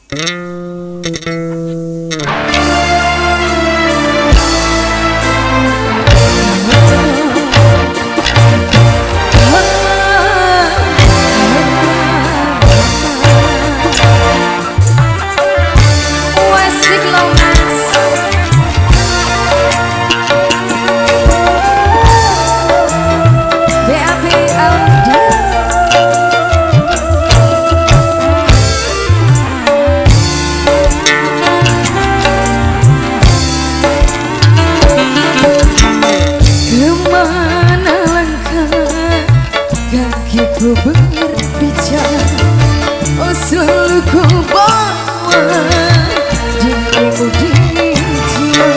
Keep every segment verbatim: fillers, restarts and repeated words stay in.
Ku berbicara, oh selalu ku bawa dirimu di jiwa.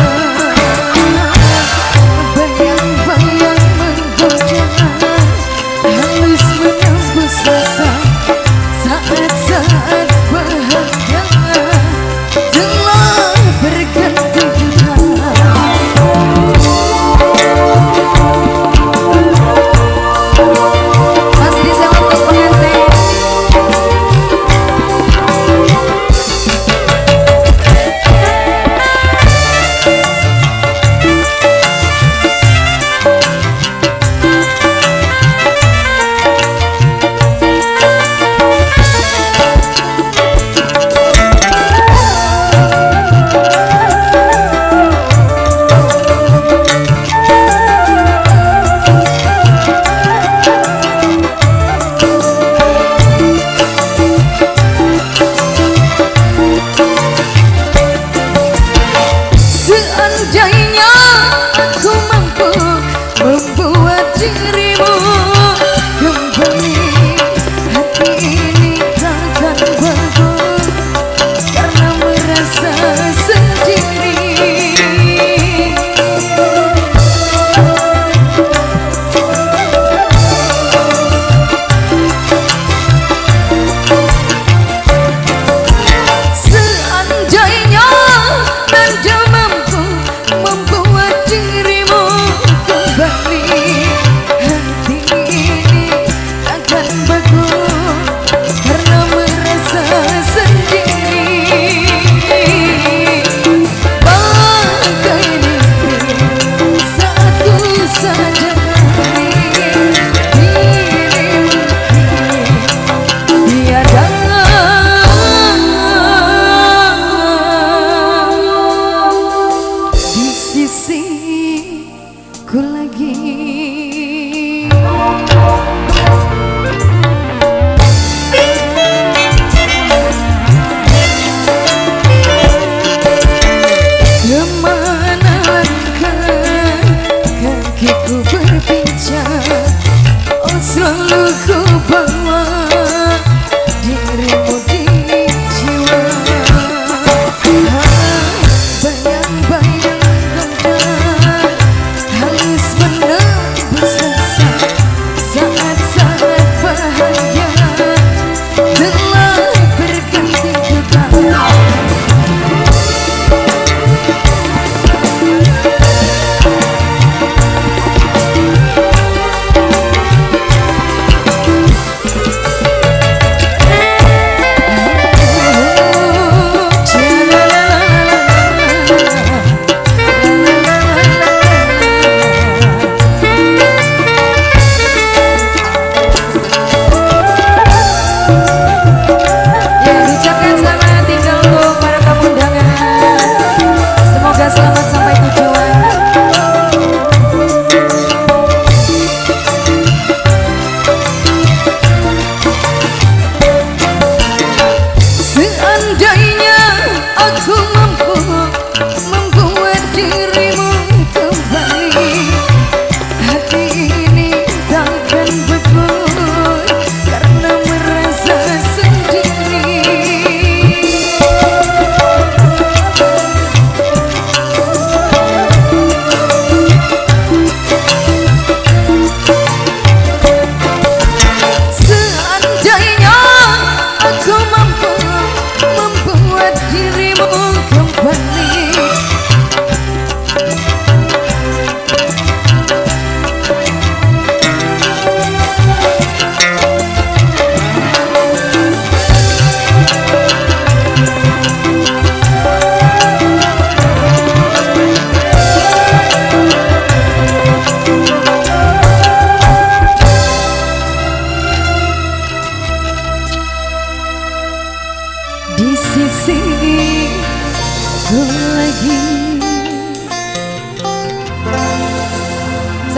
Bayang-bayang menggoda, halus menembus rasa saat-saat bahagia telah berganti kita. Seandainya aku mampu membuat dirimu kembali, hati ini takkan bagus karena merasa sendiri. Seandainya Anda mampu membuat dirimu kembali, hati ini akan bagus karena merasa sendiri. Bagai mimpi satu saja dirimu tiada. Ku lagi kemana langkah kakiku berbincang, oh selalu ku bawa dirimu di jiwa. Bayang-bayang saat-saat bahagia telah berganti kita. Seandainya aku mampu membuat dirimu kembali, hati ini takkan beku karena merasa sendiri. Seandainya aku mampu membuat dirimu kembali,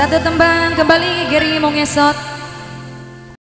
Satu tembang kembali Geri Mongesot.